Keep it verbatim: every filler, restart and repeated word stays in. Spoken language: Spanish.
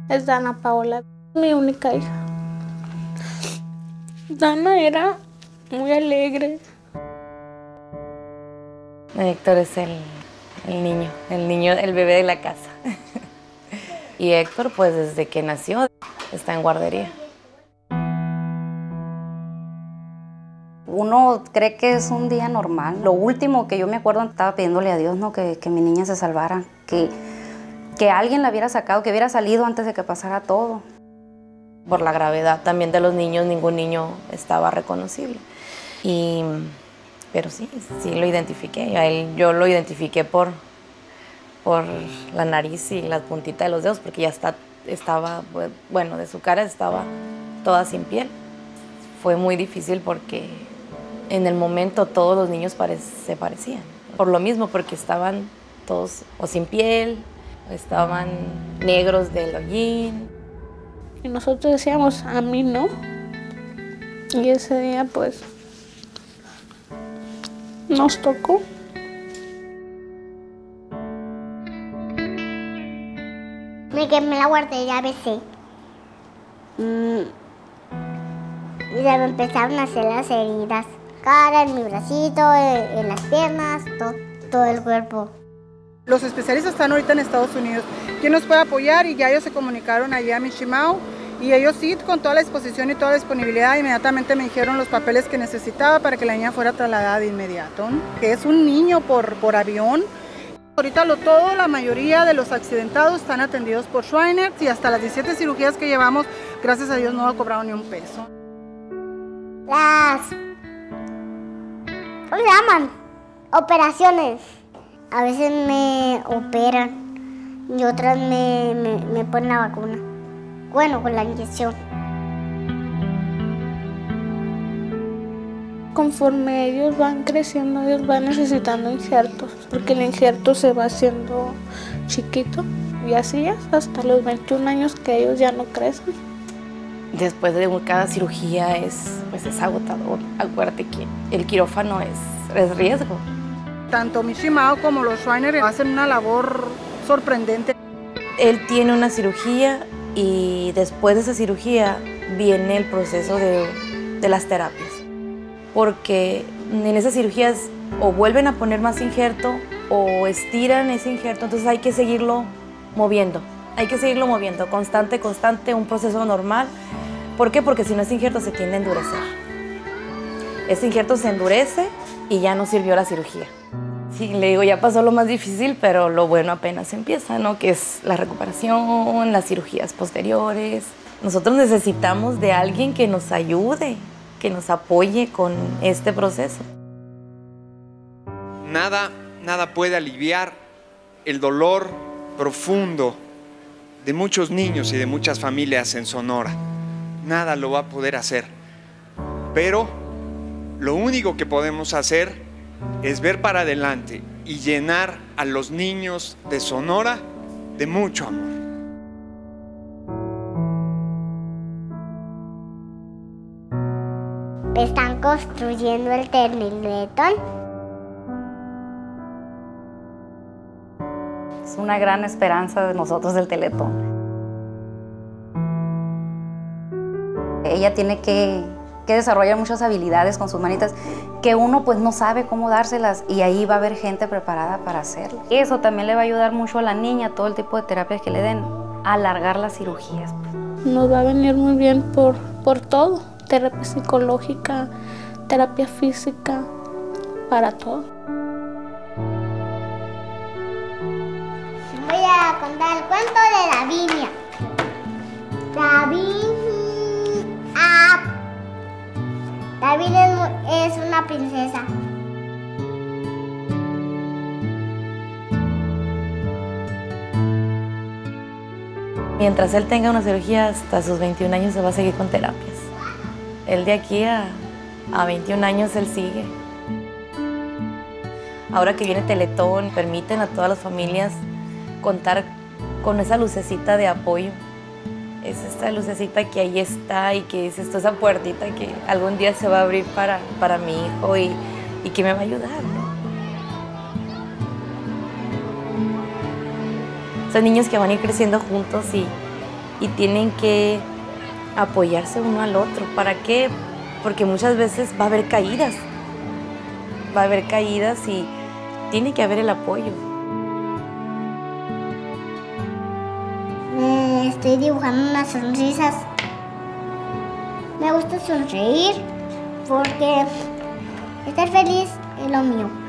Es Dana Paola, mi única hija. Dana era muy alegre. Héctor es el, el niño, el niño, el bebé de la casa. Y Héctor, pues desde que nació, está en guardería. Uno cree que es un día normal. Lo último que yo me acuerdo, estaba pidiéndole a Dios, ¿no? que, que mi niña se salvara, que, que alguien la hubiera sacado, que hubiera salido antes de que pasara todo. Por la gravedad también de los niños, ningún niño estaba reconocible. Y, pero sí, sí lo identifiqué. A él, yo lo identifiqué por, por la nariz y la puntita de los dedos, porque ya está, estaba, bueno, de su cara estaba toda sin piel. Fue muy difícil porque en el momento todos los niños pare, se parecían. Por lo mismo, porque estaban todos o sin piel, o estaban negros del hollín. Y nosotros decíamos, a mí no. Y ese día, pues, nos tocó. Me quemé la guardería A B C. Mm. Y se me empezaron a hacer las heridas. Cara, en mi bracito, en, en las piernas, todo, todo el cuerpo. Los especialistas están ahorita en Estados Unidos. ¿Quién nos puede apoyar? Y ya ellos se comunicaron allá a Mishimao. Y ellos sí, con toda la disposición y toda la disponibilidad, inmediatamente me dijeron los papeles que necesitaba para que la niña fuera trasladada de inmediato, ¿no? Que es un niño por, por avión. Ahorita lo todo, la mayoría de los accidentados están atendidos por Shriners y hasta las diecisiete cirugías que llevamos, gracias a Dios no ha cobrado ni un peso. Las... ¿Cómo se llaman? Operaciones. A veces me operan y otras me, me, me ponen la vacuna. Bueno, con la inyección. Conforme ellos van creciendo, ellos van necesitando injertos, porque el injerto se va haciendo chiquito y así es hasta los veintiún años que ellos ya no crecen. Después de cada cirugía es, pues es agotador. Acuérdate que el quirófano es, es riesgo. Tanto Mishimao como los Shriners hacen una labor sorprendente. Él tiene una cirugía y después de esa cirugía viene el proceso de, de las terapias. Porque en esas cirugías o vuelven a poner más injerto o estiran ese injerto, entonces hay que seguirlo moviendo. Hay que seguirlo moviendo, constante, constante, un proceso normal. ¿Por qué? Porque si no ese injerto se tiende a endurecer. Ese injerto se endurece y ya no sirvió la cirugía. Sí, le digo, ya pasó lo más difícil, pero lo bueno apenas empieza, ¿no? Que es la recuperación, las cirugías posteriores. Nosotros necesitamos de alguien que nos ayude, que nos apoye con este proceso. Nada, nada puede aliviar el dolor profundo de muchos niños y de muchas familias en Sonora. Nada lo va a poder hacer. Pero lo único que podemos hacer es ver para adelante y llenar a los niños de Sonora de mucho amor. Están construyendo el Teletón. Es una gran esperanza de nosotros del Teletón. Ella tiene que, que desarrollar muchas habilidades con sus manitas que uno pues no sabe cómo dárselas y ahí va a haber gente preparada para hacerlo. Eso también le va a ayudar mucho a la niña, todo el tipo de terapias que le den, a alargar las cirugías. Nos va a venir muy bien por, por todo. Terapia psicológica, terapia física, para todo. Voy a contar el cuento de Davinia. Davinia. Davinia es una princesa. Mientras él tenga una cirugía, hasta sus veintiún años se va a seguir con terapias. Él de aquí a, a veintiún años, él sigue. Ahora que viene Teletón, permiten a todas las familias contar con esa lucecita de apoyo. Es esta lucecita que ahí está y que es esa puertita que algún día se va a abrir para, para mi hijo y, y que me va a ayudar, ¿no? Son niños que van a ir creciendo juntos y, y tienen que apoyarse uno al otro. ¿Para qué? Porque muchas veces va a haber caídas, va a haber caídas y tiene que haber el apoyo. Me estoy dibujando unas sonrisas. Me gusta sonreír porque estar feliz es lo mío.